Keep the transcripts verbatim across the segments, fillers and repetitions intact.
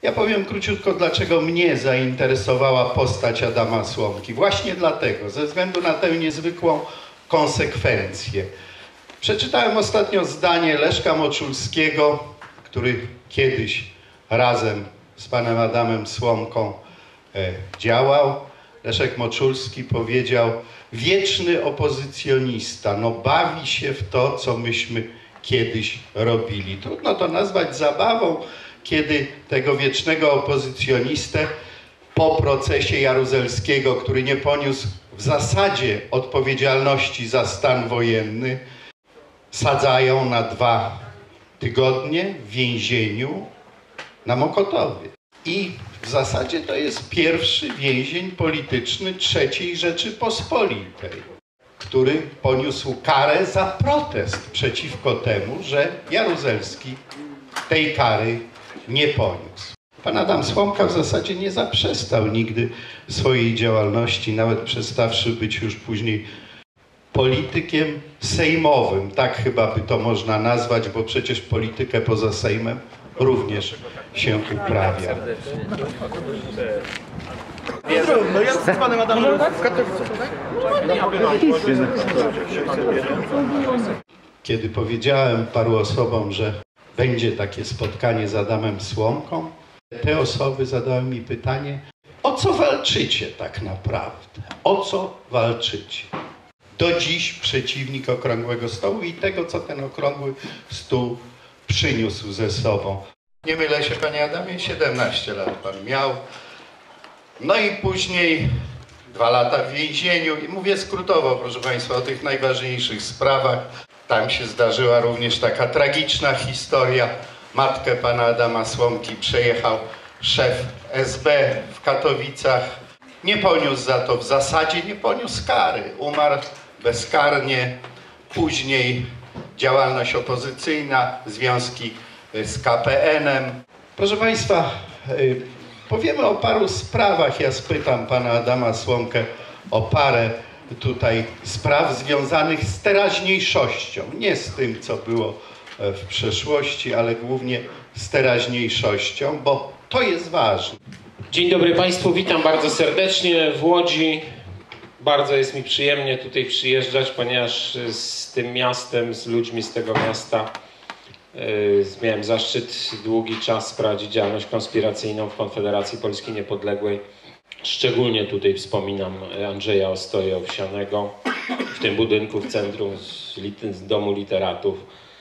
Ja powiem króciutko, dlaczego mnie zainteresowała postać Adama Słomki. Właśnie dlatego, ze względu na tę niezwykłą konsekwencję. Przeczytałem ostatnio zdanie Leszka Moczulskiego, który kiedyś razem z panem Adamem Słomką e, działał. Leszek Moczulski powiedział: wieczny opozycjonista, no bawi się w to, co myśmy kiedyś robili. Trudno to nazwać zabawą, kiedy tego wiecznego opozycjonistę po procesie Jaruzelskiego, który nie poniósł w zasadzie odpowiedzialności za stan wojenny, sadzają na dwa tygodnie w więzieniu na Mokotowie. I w zasadzie to jest pierwszy więzień polityczny trzeciej Rzeczypospolitej, który poniósł karę za protest przeciwko temu, że Jaruzelski tej kary nie poniósł. Pan Adam Słomka w zasadzie nie zaprzestał nigdy swojej działalności, nawet przestawszy być już później politykiem sejmowym. Tak chyba by to można nazwać, bo przecież politykę poza Sejmem również się uprawia. No ja z panem Adamem w Katowicach. Kiedy powiedziałem paru osobom, że będzie takie spotkanie z Adamem Słomką, te osoby zadały mi pytanie: o co walczycie tak naprawdę? O co walczycie? Do dziś przeciwnik Okrągłego Stołu i tego, co ten Okrągły Stół przyniósł ze sobą. Nie mylę się, panie Adamie, siedemnaście lat pan miał. No i później dwa lata w więzieniu. I mówię skrótowo, proszę państwa, o tych najważniejszych sprawach. Tam się zdarzyła również taka tragiczna historia. Matkę pana Adama Słomki przejechał szef S B w Katowicach. Nie poniósł za to, w zasadzie nie poniósł kary. Umarł bezkarnie. Później działalność opozycyjna, związki z K P N-em. Proszę państwa, powiemy o paru sprawach. Ja spytam pana Adama Słomkę o parę tutaj spraw związanych z teraźniejszością. Nie z tym, co było w przeszłości, ale głównie z teraźniejszością, bo to jest ważne. Dzień dobry państwu, witam bardzo serdecznie w Łodzi. Bardzo jest mi przyjemnie tutaj przyjeżdżać, ponieważ z tym miastem, z ludźmi z tego miasta yy, miałem zaszczyt długi czas prowadzić działalność konspiracyjną w Konfederacji Polski Niepodległej. Szczególnie tutaj wspominam Andrzeja Ostoję Owsianego w tym budynku w centrum z, z Domu Literatów,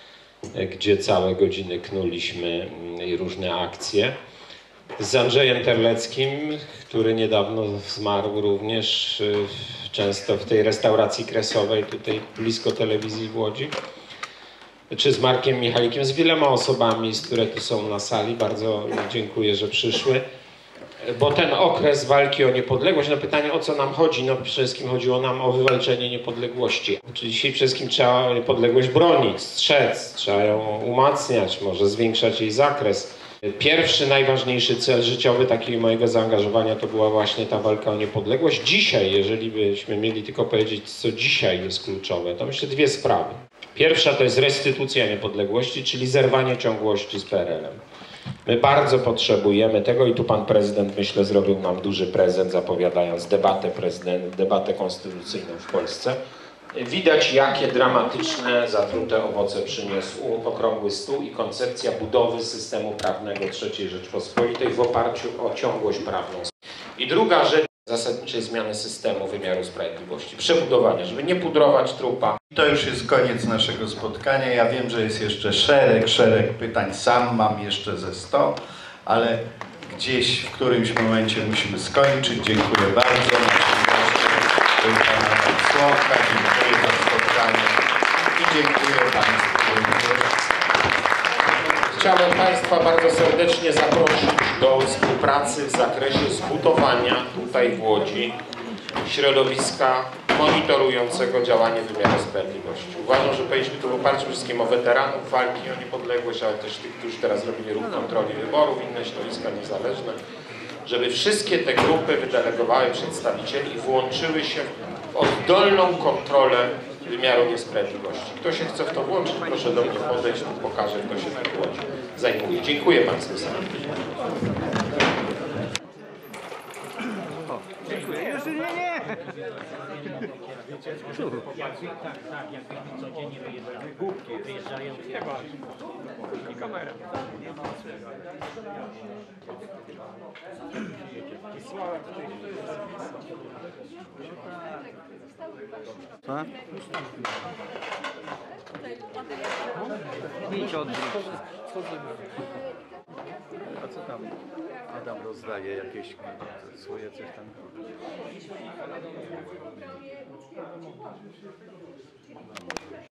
gdzie całe godziny knuliśmy i różne akcje. Z Andrzejem Terleckim, który niedawno zmarł również, często w tej restauracji kresowej tutaj blisko telewizji w Łodzi. Czy z Markiem Michalikiem, z wieloma osobami, z które tu są na sali. Bardzo dziękuję, że przyszły. Bo ten okres walki o niepodległość, na pytanie, o co nam chodzi, no przede wszystkim chodziło nam o wywalczenie niepodległości. Czyli dzisiaj przede wszystkim trzeba niepodległość bronić, strzec, trzeba ją umacniać, może zwiększać jej zakres. Pierwszy, najważniejszy cel życiowy takiego mojego zaangażowania to była właśnie ta walka o niepodległość. Dzisiaj, jeżeli byśmy mieli tylko powiedzieć, co dzisiaj jest kluczowe, to myślę dwie sprawy. Pierwsza to jest restytucja niepodległości, czyli zerwanie ciągłości z P R L-em. My bardzo potrzebujemy tego i tu pan prezydent, myślę, zrobił nam duży prezent, zapowiadając debatę prezydent, debatę konstytucyjną w Polsce. Widać, jakie dramatyczne, zatrute owoce przyniósł Okrągły Stół i koncepcja budowy systemu prawnego trzeciej Rzeczpospolitej w oparciu o ciągłość prawną. I druga rzecz, zasadniczej zmiany systemu wymiaru sprawiedliwości, przebudowania, żeby nie pudrować trupa. To już jest koniec naszego spotkania. Ja wiem, że jest jeszcze szereg, szereg pytań. Sam mam jeszcze ze sto, ale gdzieś w którymś momencie musimy skończyć. Dziękuję bardzo. Był pan Adam Słomka. Dziękuję za spotkanie i dziękuję państwu również. Chciałem państwa bardzo serdecznie zaprosić do współpracy w zakresie zbudowania tutaj w Łodzi środowiska monitorującego działanie wymiaru sprawiedliwości. Uważam, że powinniśmy tu oparć przede wszystkim o weteranów walki o niepodległość, ale też tych, którzy teraz robili ruch kontroli wyborów, inne środowiska niezależne, żeby wszystkie te grupy wydelegowały przedstawicieli i włączyły się w oddolną kontrolę wymiaru niesprawiedliwości. Kto się chce w to włączyć, proszę do mnie podejść, pokażę, kto się tym zajmuje. Dziękuję państwu serdecznie. Jakby, tak, tak, jakbyśmy codziennie wyjeżdżali. Głupki wyjeżdżają. I kamera. Idź odwróć. A co tam? Adam rozdaje jakieś swoje coś tam.